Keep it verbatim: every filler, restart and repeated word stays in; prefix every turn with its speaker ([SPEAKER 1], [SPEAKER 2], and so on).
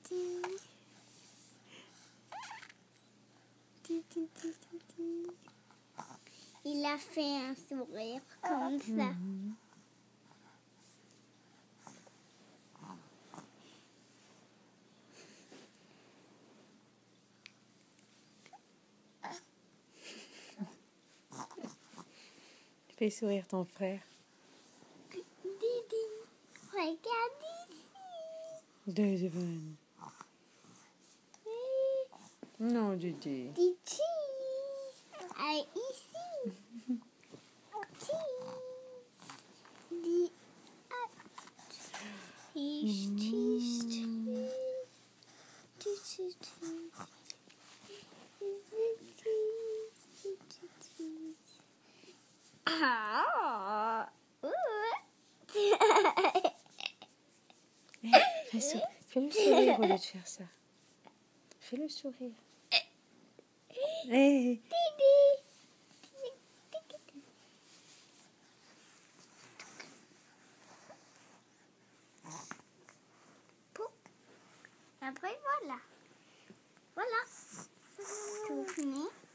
[SPEAKER 1] Il a fait un sourire comme ça.
[SPEAKER 2] Mmh. Fais sourire ton frère.
[SPEAKER 1] Didi, regarde ici.
[SPEAKER 2] Devine. Non, Didi.
[SPEAKER 1] Didi, allez ici. Di, cheese, cheese, cheese, Ah,
[SPEAKER 2] Fais sou- Fais-le sourire au lieu de faire ça. Fais-le sourire. Hey.
[SPEAKER 1] Après, voilà. Voilà. Tout fini.